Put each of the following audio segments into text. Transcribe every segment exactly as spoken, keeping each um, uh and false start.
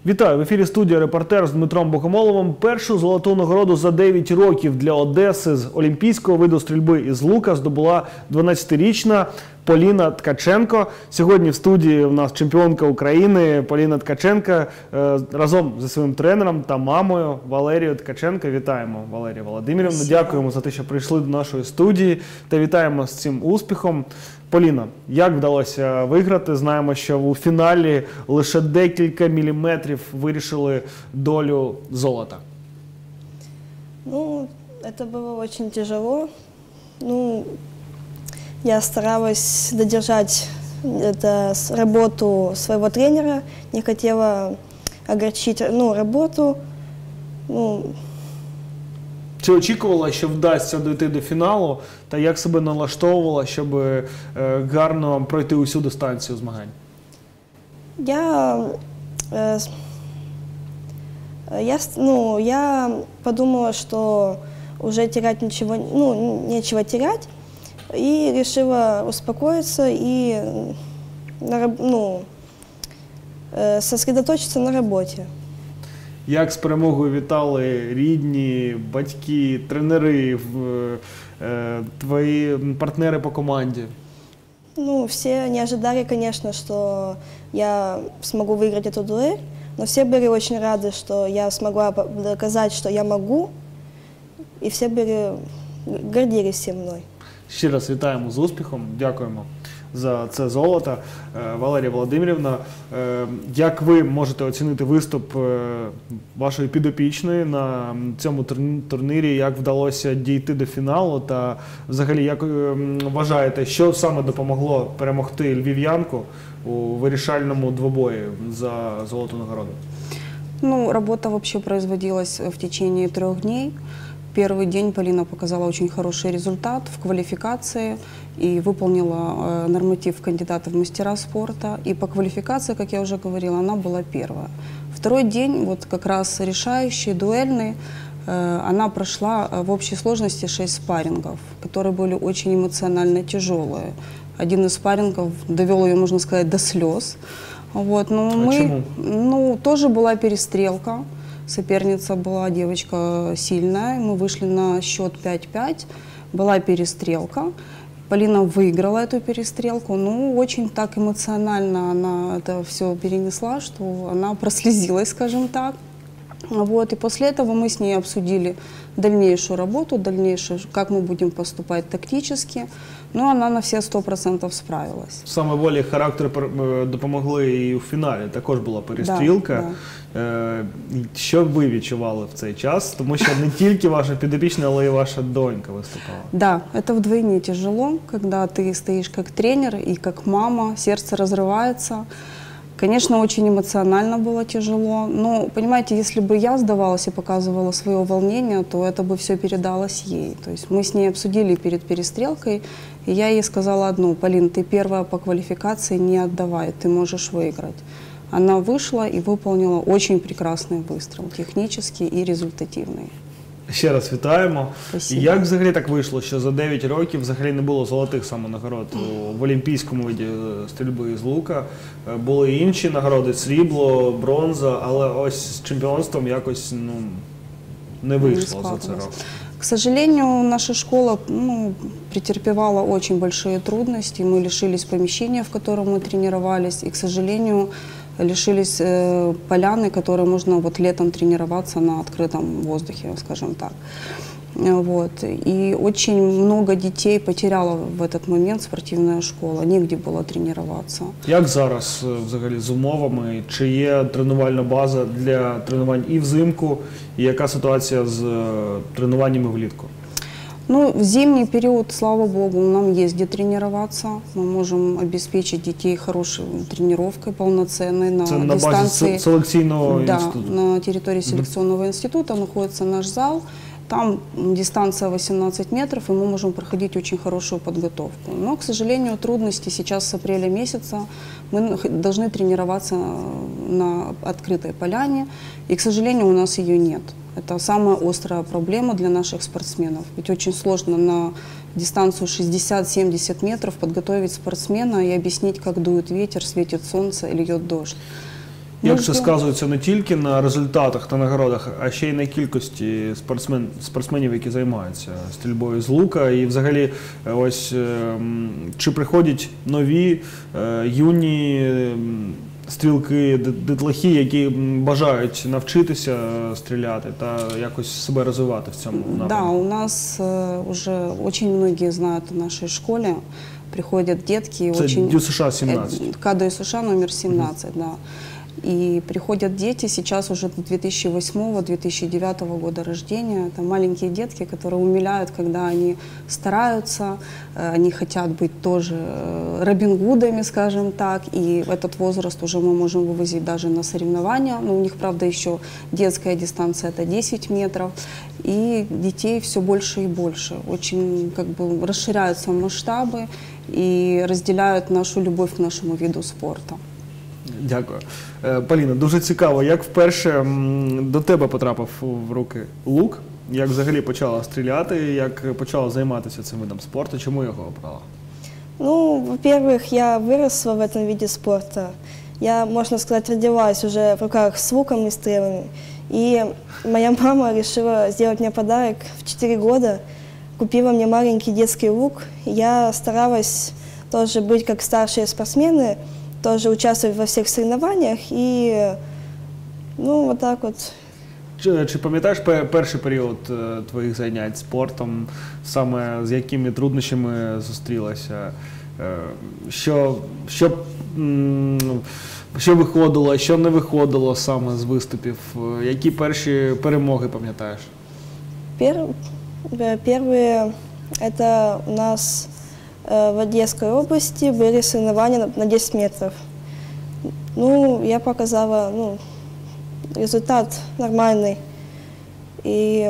Вітаю! В ефірі студія «Репортер» з Дмитром Богомоловим. Першу золоту нагороду за дев'ять років для Одеси з олімпійського виду стрільби із лука здобула дванадцятирічна Поліна Ткаченко. Сьогодні в студії у нас чемпіонка України Поліна Ткаченко разом зі своїм тренером та мамою Валерією Ткаченко. Вітаємо, Валерія Володимирівна. Дякуємо за те, що прийшли до нашої студії та вітаємо з цим успіхом. Поліна, як вдалося виграти? Знаємо, що у фіналі лише декілька міліметрів вирішили долю золота. Ну, это было очень тяжело. Ну, я старалась додержать это, работу своего тренера, не хотела огорчить, ну, работу. Ну, Чи очікувала, що вдасться дойти до фіналу, та як себе налаштовувала, щоб е, гарно пройти усю дистанцію змагань? Я, э, я, ну, я подумала, что уже терять ничего, ну, нечего терять, и решила успокоиться и ну, э, сосредоточиться на работе. Як з перемогою вітали рідні, батьки, тренери, е, твої партнери по команді? Ну, все не ожидали, конечно, что я смогу выиграть эту дуэль, но все были очень рады, что я смогла доказать, что я могу, и все были, гордились всем мной. Ще раз вітаємо з успіхом, дякуємо за це золото. Валерія Володимирівна, як ви можете оцінити виступ вашої підопічної на цьому турнірі, як вдалося дійти до фіналу та взагалі як вважаєте, що саме допомогло перемогти львів'янку у вирішальному двобої за золоту нагороду? Ну, работа вообще производилась в течение трех дней. Первый день Полина показала очень хороший результат в квалификации и выполнила э, норматив кандидата в мастера спорта. И по квалификации, как я уже говорила, она была первая. Второй день, вот как раз решающий, дуэльный, э, она прошла в общей сложности шесть спаррингов, которые были очень эмоционально тяжелые. Один из спаррингов довел ее, можно сказать, до слез. Вот, но а мы, почему? Ну, тоже была перестрелка. Соперница была девочка сильная, мы вышли на счет пять-пять, была перестрелка. Полина выиграла эту перестрелку, ну, очень так эмоционально она это все перенесла, что она прослезилась, скажем так. Вот, и после этого мы с ней обсудили дальнейшую работу, дальнейшую, как мы будем поступать тактически. Ну, она на все сто процентов справилась. Саме волі характер допомогли і у фіналі. Також була перестрілка. Да, да. Що ви відчували в цей час? Тому що не тільки ваша підопічна, але і ваша донька виступала. Да, это вдвойне тяжело, когда ты стоишь как тренер и как мама, сердце разрывается. Конечно, очень эмоционально было тяжело, но, понимаете, если бы я сдавалась и показывала свое волнение, то это бы все передалось ей. То есть мы с ней обсудили перед перестрелкой, и я ей сказала одну: Полин, ты первая по квалификации, не отдавай, ты можешь выиграть. Она вышла и выполнила очень прекрасный выстрел, технический и результативный. Ще раз вітаємо. Спасибо. Як взагалі так вийшло, що за дев'ять років взагалі не було золотих саме нагород в олімпійському виді стрільби з лука? Були інші нагороди, срібло, бронза, але ось з чемпіонством якось ну, не вийшло не за це рок. К сожалению, наша школа ну, претерпевала очень большие трудности. Мы лишились помещения, в котором мы тренировались, и, к сожалению, лишились э, поляны, которые можно вот летом тренироваться на открытом воздухе, скажем так. Вот. И очень много детей потеряла в этот момент спортивная школа, негде было тренироваться. Як зараз взагалі з умовами? Чи є тренувальна база для тренувань і взимку? І яка ситуація з тренуваннями влітку? Ну, в зимний период, слава богу, нам есть где тренироваться. Мы можем обеспечить детей хорошей тренировкой, полноценной на Це на дистанции. базі селекційного да, інституту? На территории селекционного mm-hmm. института находится наш зал. Там дистанция восемнадцать метров, и мы можем проходить очень хорошую подготовку. Но, к сожалению, трудности сейчас с апреля месяца. Мы должны тренироваться на открытой поляне, и, к сожалению, у нас ее нет. Это самая острая проблема для наших спортсменов. Ведь очень сложно на дистанцию шестьдесят-семьдесят метров подготовить спортсмена и объяснить, как дует ветер, светит солнце или льет дождь. Як Мы це ждем- сказується не тільки на результатах та нагородах, а ще й на кількості спортсмен, спортсменів, які займаються стрільбою з лука. І взагалі, е, ось е, м, чи приходять нові е, юні м, стрілки, ди- дитлахи, які м, бажають навчитися е, стріляти та якось себе розвивати в цьому напрямку? Да, у нас э, уже очень многие знают о нашей школе. Приходят детки. Це очень... Дю США сімнадцять. Э, КАДО США номер семнадцать, да. И приходят дети, сейчас уже две тысячи восьмого — две тысячи девятого года рождения. Это маленькие детки, которые умиляют, когда они стараются, э, они хотят быть тоже э, Робин Гудами, скажем так. И в этот возраст уже мы можем вывозить даже на соревнования. Но у них, правда, еще детская дистанция — это десять метров. И детей все больше и больше. Очень как бы расширяются масштабы и разделяют нашу любовь к нашему виду спорта. Дякую. Е, Поліна, дуже цікаво, як вперше м, до тебе потрапив в руки лук, як взагалі почала стріляти, як почала займатися цим видом спорту, чому його обрала? Ну, во-первых, я выросла в этом виде спорта. Я, можно сказать, родилась уже в руках с луком и стрелами. И моя мама решила сделать мне подарок в четыре года. Купила мне маленький детский лук. Я старалась тоже быть как старшие спортсмены, тоже участвовать во всех соревнованиях. И, ну, вот так вот. Чи, чи пам'ятаєш пе- перший період е, твоїх занять спортом, саме з якими труднощами зустрілася? Е, Що, що, м, що виходило, що не виходило саме з виступів? Е, Які перші перемоги пам'ятаєш? Пер- э, Первые, это у нас э, в Одесской области были соревнования на- на десять метров. Ну, я показала, ну, результат нормальный. И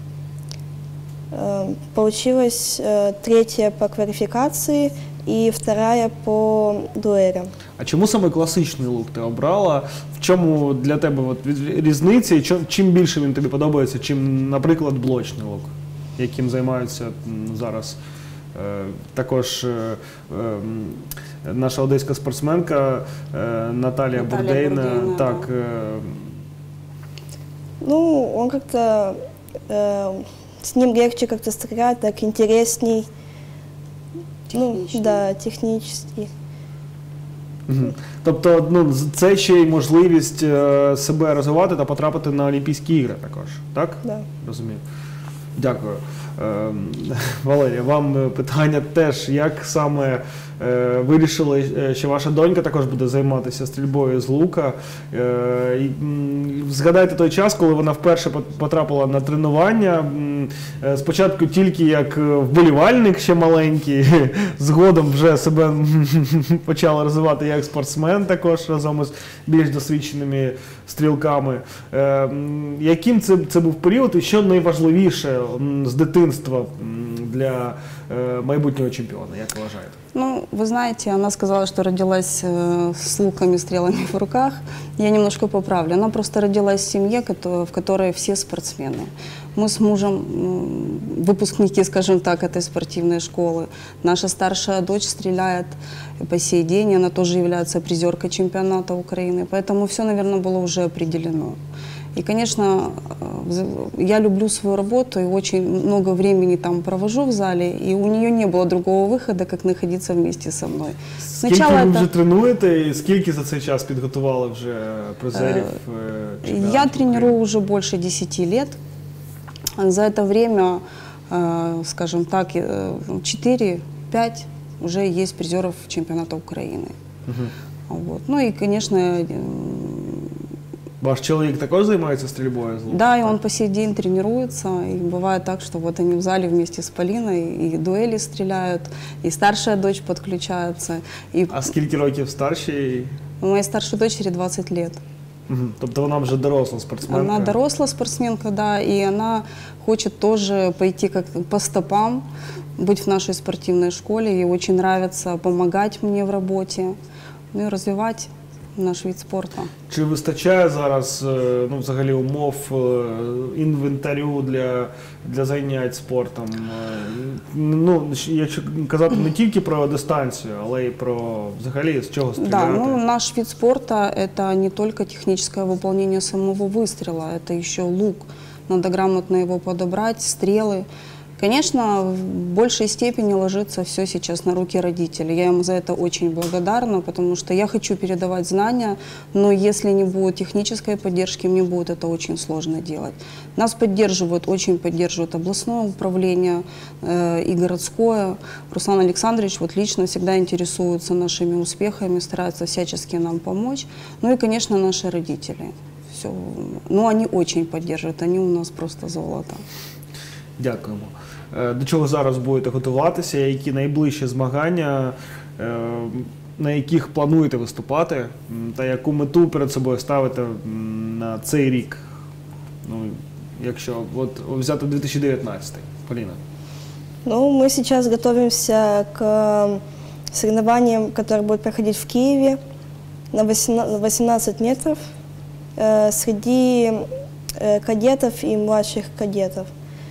э, получилось э, третья по квалификации и вторая по дуэлям. А чому саме класичний лук ти обрала? В чому для тебе от від- різниця і чим, чим більше він тобі подобається, чим, наприклад, блочний лук, яким займаються м, зараз е, також е, е, м, наша одеська спортсменка е, Наталія, Наталія Бурдейна. Бурдейна, Так, да. е, Ну, он как-то, э, с ним легче как-то стрелять, так интересней. Ну, Техничней. да, технически. Мгм. Тобто, ну, з- це ще й можливість е, себе розвивати та потрапити на Олімпійські ігри також, так? Да. Розумію. Дякую. Ем, Валерія, вам е, питання теж, як саме е, вирішили, е, що ваша донька також буде займатися стрільбою з лука. Е, і, м, згадайте той час, коли вона вперше пот- потрапила на тренування. М, е, Спочатку тільки як е, вболівальник ще маленький, згодом вже себе м, почала розвивати як спортсмен також разом із більш досвідченими стрілками. Е, м, Яким це, це був період і що найважливіше м, з дитинства м, для е, майбутнього чемпіона, як ви вважаєте? Ну, вы знаете, она сказала, что родилась э, с луками, стрелами в руках. Я немножко поправлю. Она просто родилась в семье, кото- в которой все спортсмены. Мы с мужем м, выпускники, скажем так, этой спортивной школы. Наша старшая дочь стреляет по сей день, она тоже является призеркой чемпионата Украины. Поэтому все, наверное, было уже определено. И, конечно, э, вз- я люблю свою работу и очень много времени там провожу в зале, и у нее не было другого выхода, как находиться вместе со мной. Скільки ви вже тренуєте і скільки за цей час підготували вже призерів е, чемпіонату Я України? тренирую уже больше десяти лет. За это время, э, скажем так, э, четыре-пять уже есть призеров чемпионата Украины. Мгм. Вот. Ну и, конечно, э, Ваш чоловік також займається стрільбою з лука? да, и он по сей день тренируется. И бывает так, что вот они в зале вместе с Полиной и дуэли стреляют, и старшая дочь подключается. И А скільки років старший? у моей старшей дочери двадцать лет. Мгм. Тобто вона вже доросла спортсменка? Она доросла спортсменка, да, и она хочет тоже пойти как по стопам, быть в нашей спортивной школе. Ей очень нравится помогать мне в работе, ну и развивать наш вид спорта. Чи вистачає зараз е, ну, взагалі умов, е, інвентарю для, для занять спортом? Е, Ну, якщо казати не тільки про дистанцію, але й про взагалі з чого стріляти? Да, ну наш вид спорта это не только техническое выполнение самого выстрела, это еще лук. Надо грамотно его подобрать, стрелы. Конечно, в большей степени ложится все сейчас на руки родителей. Я им за это очень благодарна, потому что я хочу передавать знания, но если не будет технической поддержки, мне будет это очень сложно делать. Нас поддерживают, очень поддерживают областное управление э, и городское. Руслан Александрович вот лично всегда интересуется нашими успехами, старается всячески нам помочь. Ну и, конечно, наши родители. Все. Ну, они очень поддерживают, они у нас просто золото. Дякуємо. Е, До чого зараз будете готуватися? Які найближчі змагання, е, на яких плануєте виступати? М, Та яку мету перед собою ставите м, на цей рік? Ну, якщо от взяти дві тисячі дев'ятнадцятий, Поліна. Ну, мы сейчас готовимся к э, соревнованиям, которые будут проходить в Киеве на восемнадцать метров э, среди э, кадетов и младших кадетов.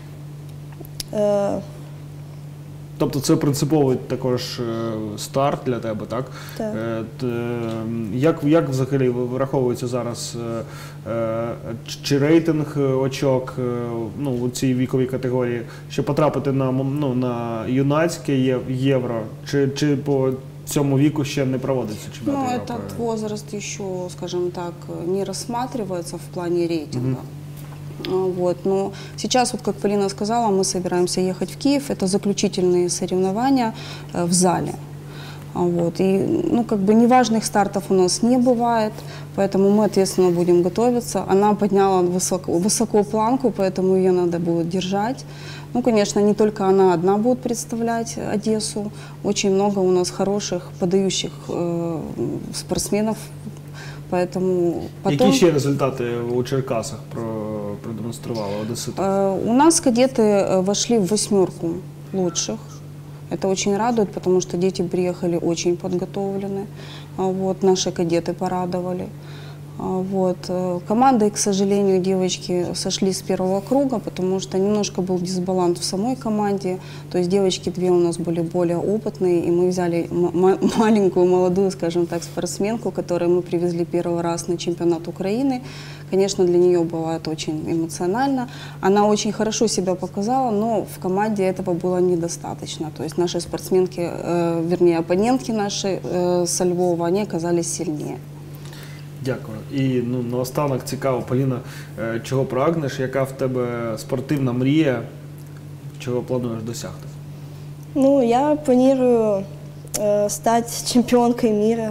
Э, Тобто це принциповий також е, старт для тебе, так? Так. Е, т- е, Як, як взагалі враховується зараз е, е, чи рейтинг очок е, ну, у цій віковій категорії, щоб потрапити на, м- ну, на юнацьке є- євро, чи, чи по цьому віку ще не проводиться Ну, чемпіонат Європи? этот возраст еще, скажем так, не рассматривается в плане рейтинга. А, Вот. Но сейчас, вот как Полина сказала, мы собираемся ехать в Киев. Это заключительные соревнования э, в зале. А, Вот. И, ну, как бы неважных стартов у нас не бывает, поэтому мы ответственно будем готовиться. Она подняла высоко, высоко планку, поэтому ее надо будет держать. Ну, конечно, не только она одна будет представлять Одессу. Очень много у нас хороших, подающих э, спортсменов. Поэтому потом... Які ще результати у Черкасах про- продемонстрували одесити? Э, У нас кадеты э, вошли в восьмерку лучших. Это очень радует, потому что дети приехали очень подготовлены. А, Вот, наши кадеты порадовали. А, Вот. э, Командой, к сожалению, девочки сошли с первого круга, потому что немножко был дисбаланс в самой команде. То есть девочки две у нас были более опытные, и мы взяли м- м- маленькую, молодую, скажем так, спортсменку, которую мы привезли первый раз на чемпионат Украины. Конечно, для нее было это очень эмоционально. Она очень хорошо себя показала, но в команде этого было недостаточно. То есть наши спортсменки, э, вернее, оппонентки наши э, со Львова, они оказались сильнее. Дякую. І ну, наостанок цікаво, Поліна, е, чого прагнеш, яка в тебе спортивна мрія, чого плануєш досягти? ну, я планирую э, стать чемпионкой мира.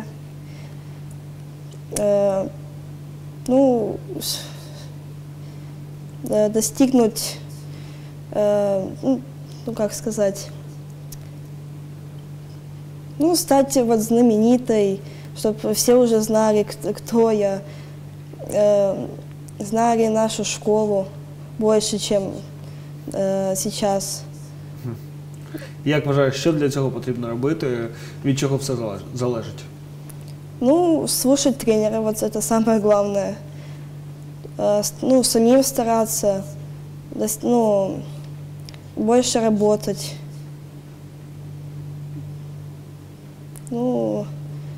Э, ну, с- э, достигнуть, э, ну, ну, как сказать, ну, стать вот знаменитой, чтобы все уже знали, кто, кто я, э, знали нашу школу больше, чем э, сейчас. Як вважаєш, що для цього потрібно робити, від чого все залеж- залежить? Ну, слушать тренера, вот это самое главное. Э, с- Ну, самим стараться, дос- ну, больше работать. Ну,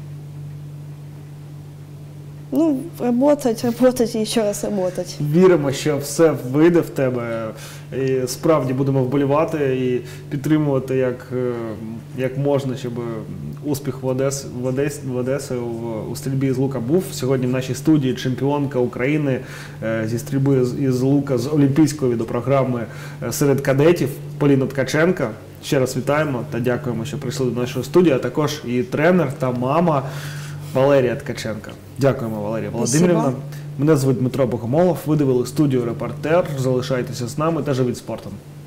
ну, работать, работать и еще раз работать. Віримо, що все вийде в тебе, і справді будемо вболівати і підтримувати як, е, як можна, щоб успіх в Одес, в Одесі, в Одесі в, у стрільбі з лука був. Сьогодні в нашій студії чемпіонка України е, зі стрільби з- із лука з олімпійської відеопрограми е, серед кадетів Поліна Ткаченка. Ще раз вітаємо та дякуємо, що прийшли до нашої студії, а також і тренер та мама Валерія Ткаченка. Дякуємо, Валерія Володимирівна. Спасибо. Мене звуть Дмитро Богомолов. Ви дивили студію «Репортер». Залишайтеся з нами та живіть спортом.